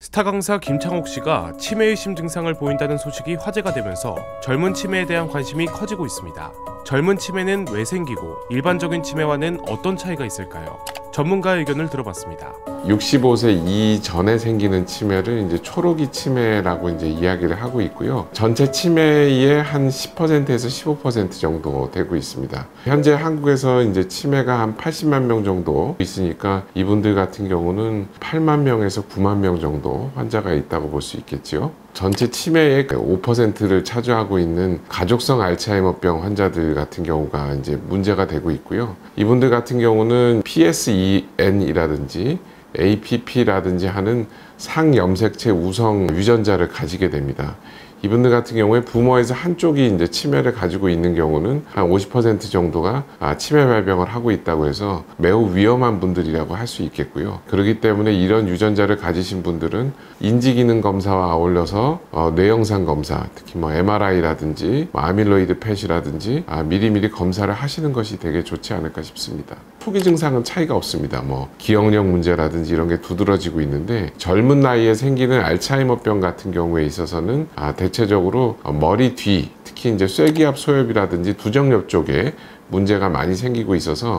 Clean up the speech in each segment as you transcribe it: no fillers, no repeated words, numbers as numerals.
스타 강사 김창옥 씨가 치매 의심 증상을 보인다는 소식이 화제가 되면서 젊은 치매에 대한 관심이 커지고 있습니다. 젊은 치매는 왜 생기고 일반적인 치매와는 어떤 차이가 있을까요? 전문가의 의견을 들어봤습니다. 65세 이전에 생기는 치매를 이제 초록이 치매라고 이제 이야기를 하고 있고요. 전체 치매의 한 10%에서 15% 정도 되고 있습니다. 현재 한국에서 이제 치매가 한 80만 명 정도 있으니까 이분들 같은 경우는 8만 명에서 9만 명 정도 환자가 있다고 볼 수 있겠죠. 전체 치매의 5%를 차지하고 있는 가족성 알츠하이머병 환자들 같은 경우가 이제 문제가 되고 있고요. 이분들 같은 경우는 PSEN이라든지 APP라든지 하는 상염색체 우성 유전자를 가지게 됩니다. 이분들 같은 경우에 부모에서 한쪽이 이제 치매를 가지고 있는 경우는 한 50% 정도가 치매 발병을 하고 있다고 해서 매우 위험한 분들이라고 할 수 있겠고요. 그렇기 때문에 이런 유전자를 가지신 분들은 인지기능 검사와 어울려서 뇌영상 검사, 특히 MRI라든지 아밀로이드 펫이라든지 미리미리 검사를 하시는 것이 되게 좋지 않을까 싶습니다. 초기 증상은 차이가 없습니다. 기억력 문제라든지 이런 게 두드러지고 있는데 젊은 나이에 생기는 알츠하이머병 같은 경우에 있어서는 대체적으로 머리 뒤, 특히 이제 쇠기압 소엽이라든지 두정엽 쪽에 문제가 많이 생기고 있어서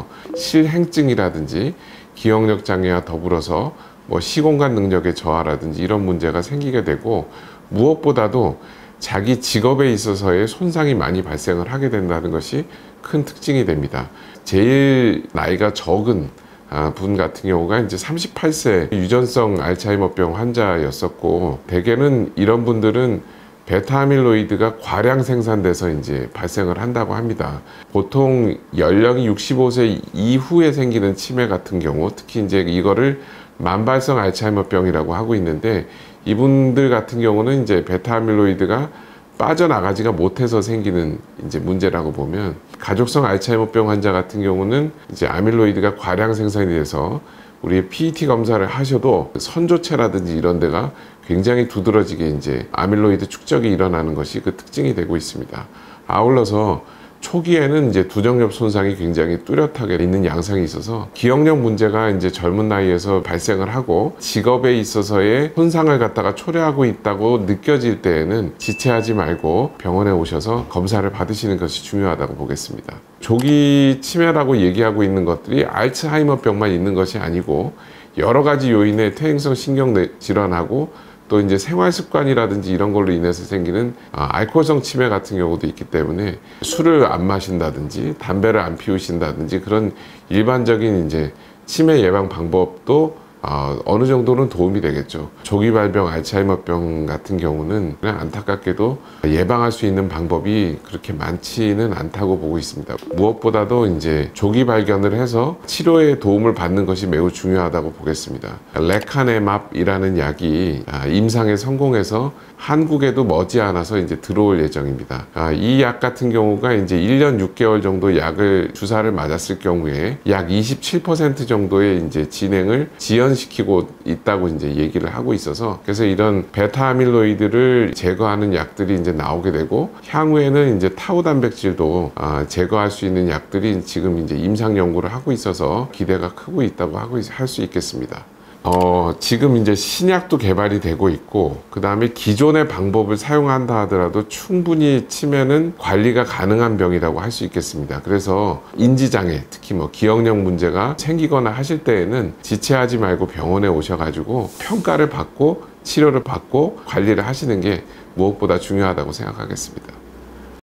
실행증이라든지 기억력 장애와 더불어서 시공간 능력의 저하라든지 이런 문제가 생기게 되고, 무엇보다도 자기 직업에 있어서의 손상이 많이 발생을 하게 된다는 것이 큰 특징이 됩니다. 제일 나이가 적은 분 같은 경우가 이제 38세 유전성 알츠하이머병 환자였었고, 대개는 이런 분들은 베타아밀로이드가 과량 생산돼서 이제 발생을 한다고 합니다. 보통 연령이 65세 이후에 생기는 치매 같은 경우, 특히 이제 이거를 만발성 알츠하이머병이라고 하고 있는데, 이분들 같은 경우는 이제 베타아밀로이드가 빠져나가지가 못해서 생기는 이제 문제라고 보면, 가족성 알츠하이머병 환자 같은 경우는 이제 아밀로이드가 과량 생산이 돼서 우리 PET 검사를 하셔도 선조체라든지 이런 데가 굉장히 두드러지게 이제 아밀로이드 축적이 일어나는 것이 그 특징이 되고 있습니다. 아울러서 초기에는 이제 두정엽 손상이 굉장히 뚜렷하게 있는 양상이 있어서 기억력 문제가 이제 젊은 나이에서 발생을 하고 직업에 있어서의 손상을 갖다가 초래하고 있다고 느껴질 때에는 지체하지 말고 병원에 오셔서 검사를 받으시는 것이 중요하다고 보겠습니다. 조기 치매라고 얘기하고 있는 것들이 알츠하이머병만 있는 것이 아니고 여러 가지 요인의 퇴행성 신경 질환하고 또 이제 생활 습관이라든지 이런 걸로 인해서 생기는 알코올성 치매 같은 경우도 있기 때문에, 술을 안 마신다든지 담배를 안 피우신다든지 그런 일반적인 이제 치매 예방 방법도 어느 정도는 도움이 되겠죠. 조기 발병 알츠하이머병 같은 경우는 그냥 안타깝게도 예방할 수 있는 방법이 그렇게 많지는 않다고 보고 있습니다. 무엇보다도 이제 조기 발견을 해서 치료에 도움을 받는 것이 매우 중요하다고 보겠습니다. 레카네맙이라는 약이 임상에 성공해서 한국에도 머지않아서 이제 들어올 예정입니다. 이 약 같은 경우가 이제 1년 6개월 정도 약을 주사를 맞았을 경우에 약 27% 정도의 이제 진행을 지연시키고 있다고 이제 얘기를 하고 있어서, 그래서 이런 베타 아밀로이드를 제거하는 약들이 이제 나오게 되고, 향후에는 이제 타우 단백질도 제거할 수 있는 약들이 지금 이제 임상 연구를 하고 있어서 기대가 크고 있다고 할 수 있겠습니다. 지금 이제 신약도 개발이 되고 있고, 그 다음에 기존의 방법을 사용한다 하더라도 충분히 치매는 관리가 가능한 병이라고 할 수 있겠습니다. 그래서 인지장애, 특히 기억력 문제가 생기거나 하실 때에는 지체하지 말고 병원에 오셔가지고 평가를 받고 치료를 받고 관리를 하시는 게 무엇보다 중요하다고 생각하겠습니다.